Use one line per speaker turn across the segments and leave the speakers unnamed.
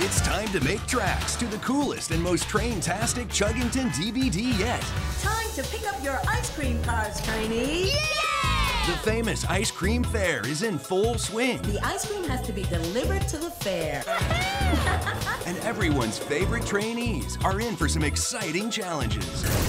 It's time to make tracks to the coolest and most train-tastic Chuggington DVD yet.
Time to pick up your ice cream cars, trainees.
The famous ice cream fair is in full swing.
The ice cream has to be delivered to the fair.
And everyone's favorite trainees are in for some exciting challenges.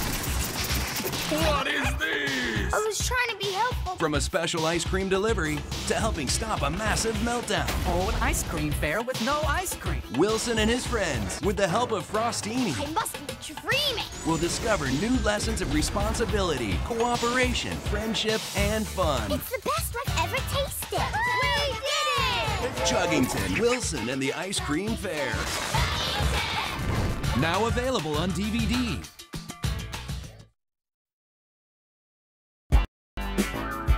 What is this?
I was trying to be helpful.
From a special ice cream delivery to helping stop a massive meltdown.
Oh, an ice cream fair with no ice cream.
Wilson and his friends, with the help of Frostini,
I must be dreaming.
will discover new lessons of responsibility, cooperation, friendship, and fun.
It's the best I've ever tasted. We did it!
Chuggington, Wilson, and the Ice Cream Fair. Now available on DVD.